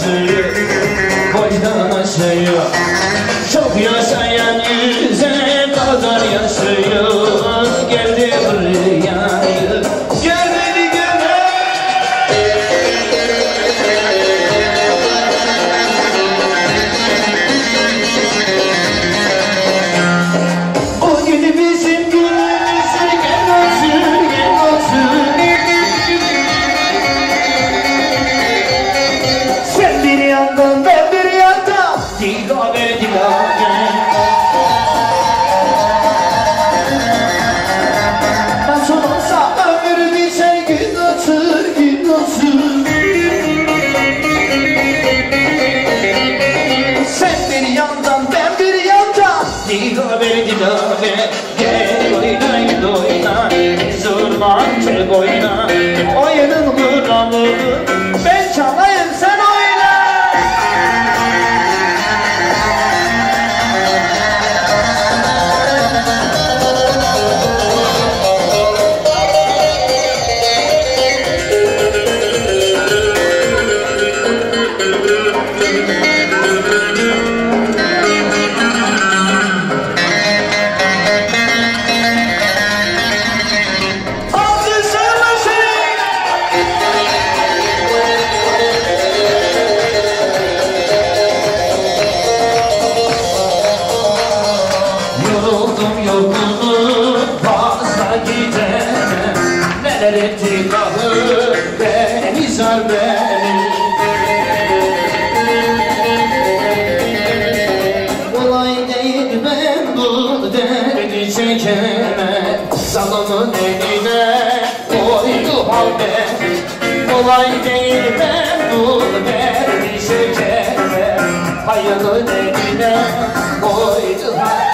suyu boydan aşıyor. Çok yaşayan yüze kadar yaşıyor. Geldi buraya gel beni göme. O günü bizim günümüz, gel olsun gel olsun. Sen bir yandan ben bir yandan dilaver dilaver. Nasıl olsa ömür geçer gün atır gün olsun. Sen bir yandan ben bir yandan dilaver dilaver. Gel oyna oyna zurman çek oyna. Oyunun kuralı ben çalayım sen oyna. Yoruldum yorgunum fazla gidemem. Neler etti kahır beni zar beni. Kolay değil ben bu derdi çekemem. Zalımın eline koydu halde. Kolay değil ben bu derdi çekemem. Hayalın eline koydu halde.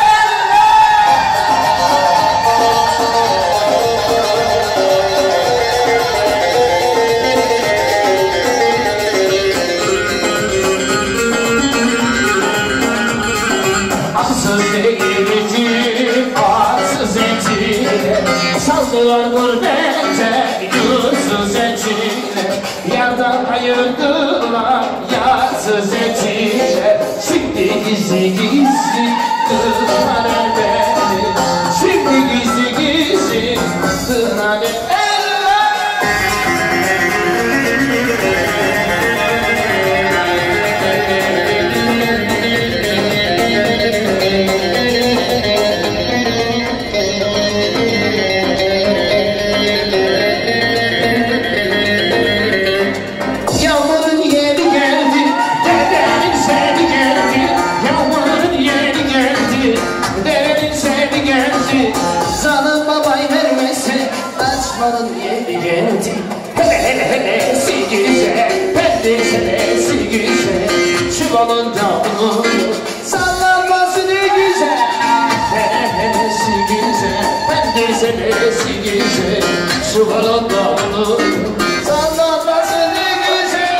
Aksız değildim, arsız içine. Saldılar gurbete, yursuz içine. Yardan ayırdılar, yarsız içine. Şimdi gizli gizli kınar beni. Şimdi gizli gizli kınar beni. Zanım babay vermese açmanın yeri geldi. Hele hele hele silgise, pendirselesi güzel. Çuvalın davulu sallanması ne güzel. Hele hele silgise, pendirselesi güzel. Çuvalın davulu sallanması ne güzel.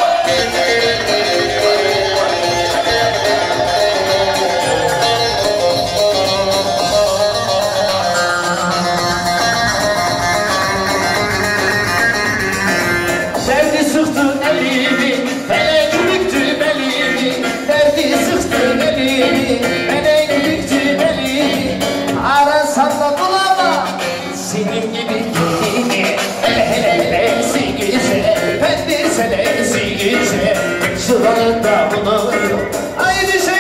Derdi sıktı elimi, felek büktü belimi. Derdi sıktı elimi, felek büktü belimi. Arasan da bulamam senin gibi gelini. Hele hele hele silgise, pendirselesi güzel. Şuranın da bunu aynı şey.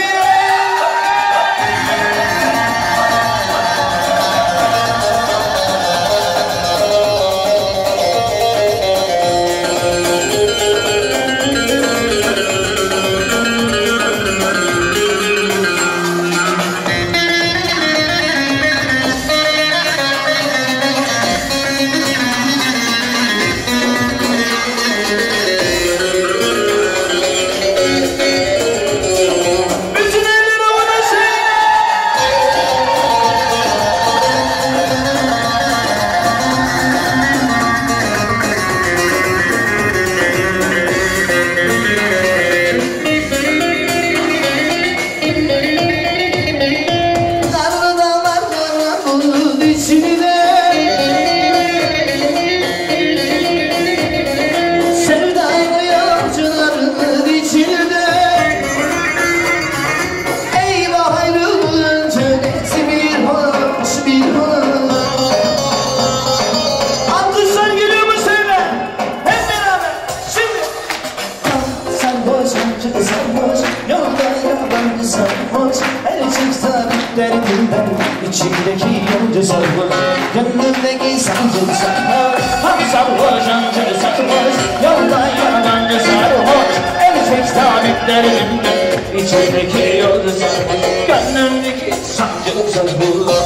sancı sarhoş, yolda yabancı sarhoş. Her çıksa bir derdinden, içimdeki yolcu sarhoş. Gönlümdeki sancı sarhoş, ham sarhoş, sancı sarhoş. Yolda yabancı sarhoş, her çıksa bir derdinden, içimdeki yolcu sarhoş. Gönlümdeki sancı sarhoş.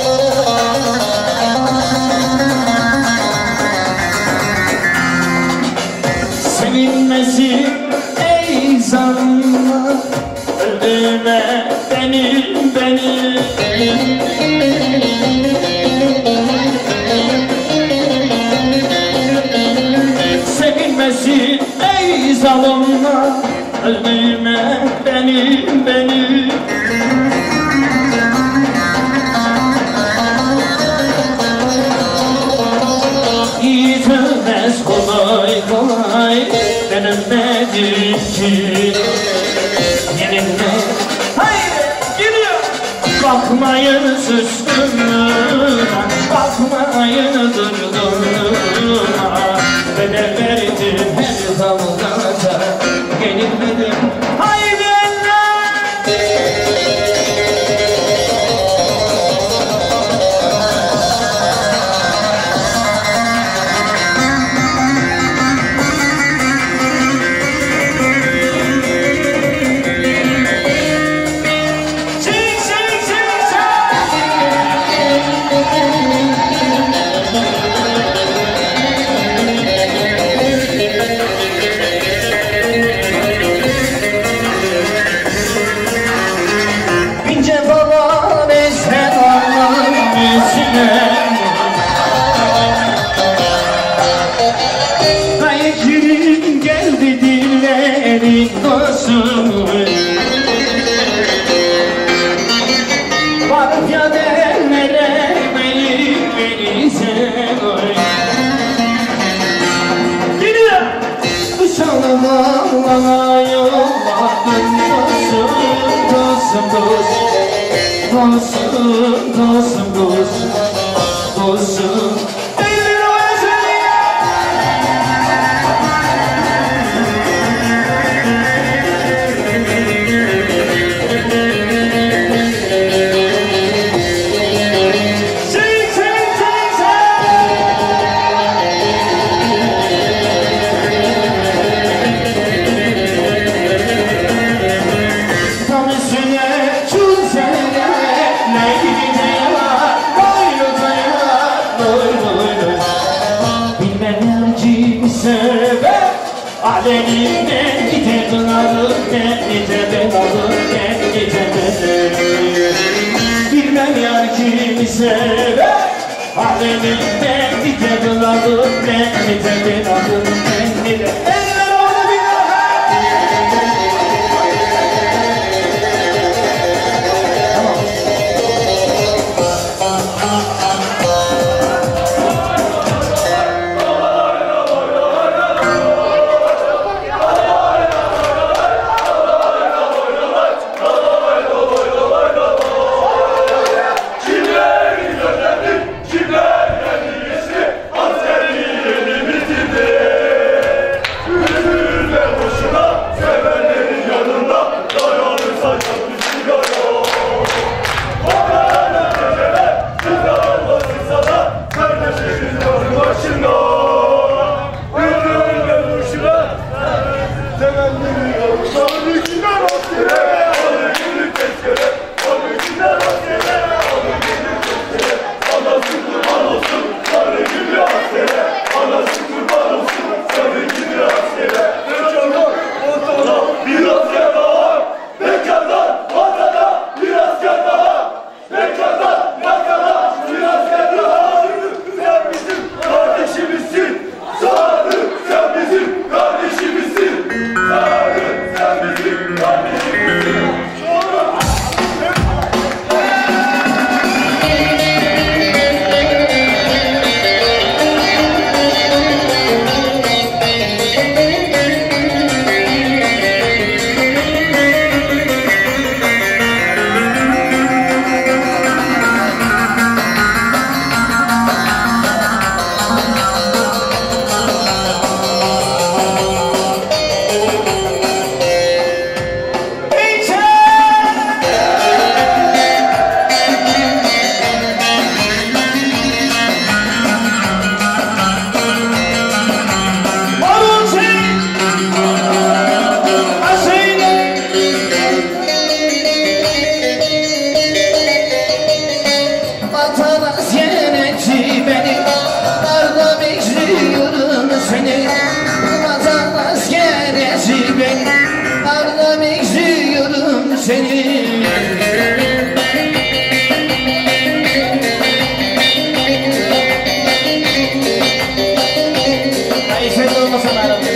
Sevinmesin ey zalimler, öldürme beni. Sevinmesin ey zalimler, öldürme beni. Yiğitilmez kolay denilmedi ki. Yenilme, haydi gidiyor. Bakmayın suskunluğuna, bakmayın durgunluğuna. Bedel verdim her zamanda, yenilmedim. Haydi Ayaklarım geldi dillerin dostum. Varıp ya derlere beni sev. Gidiyor. Bu çalımala yolladın dostum. Alemimden gide kınalık gide belalım gide belalım. Bilmem yar kimi sever. Alemimden gide kınalık gide belalım gide belalım. seni. Ay sen de olmasan aramda.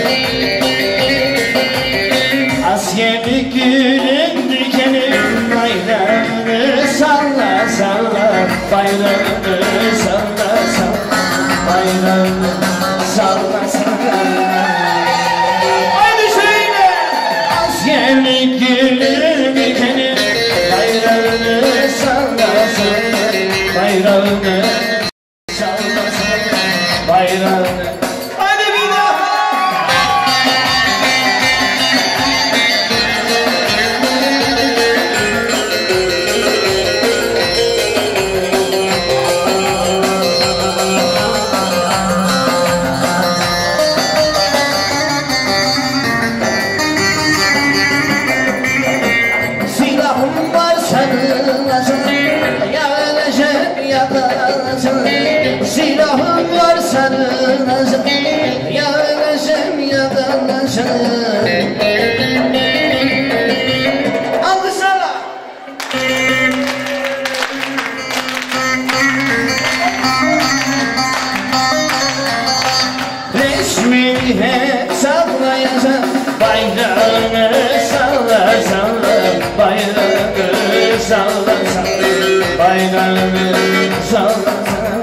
Asiye'li gülün dikeni, bayrağını salla salla, bayrağını salla salla, bayrağını salla salla. Haydi söyle! Asiye'li gülün dikeni, bayrağını salla salla, bayrağını salla salla, bayrağını. Silahım var sarılasın, yağlasın yakalasın. Alkışlarla. Resmini hep sallayasın, bayrağını salla salla, bayrağını salla salla, bayrağını salla salla.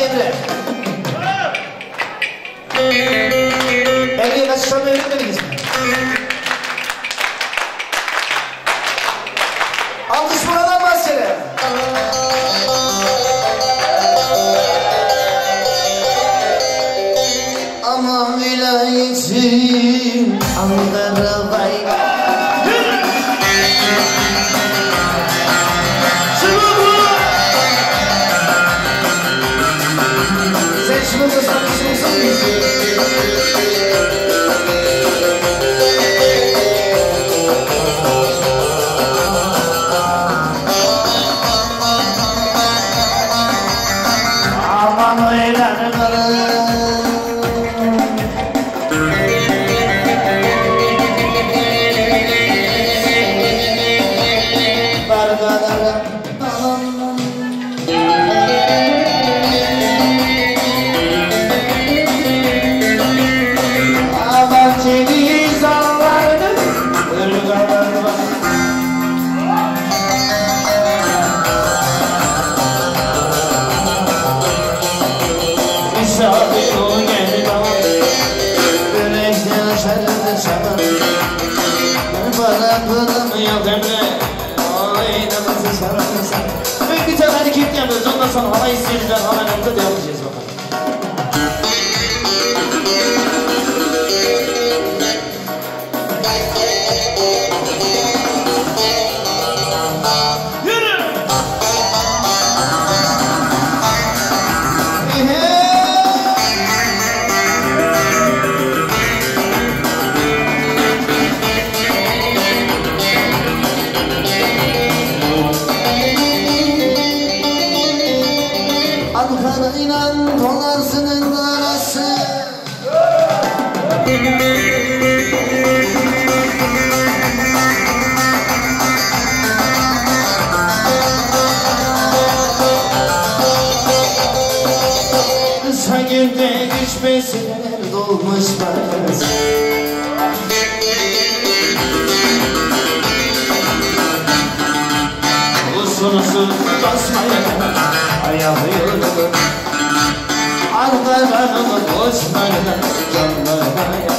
Emre. Emre'ye kaç çalmayı öğretmediniz mi? Alkış buradan bahsede. Aman vilayetim Ankara bayrağı. Sen şunu da sanırsın aman vilayetim bir tane hareket yapıyoruz. Ondan sonra hava istiyorlar. Hemen önde devam edeceğiz bakalım. Ankara'yla Polarsı'nın arası kısa günde 3-5 seneler dolmuş parası. Usulsüz basmaya ayağı yürüdüm Ankara'nın boşlarına canlarına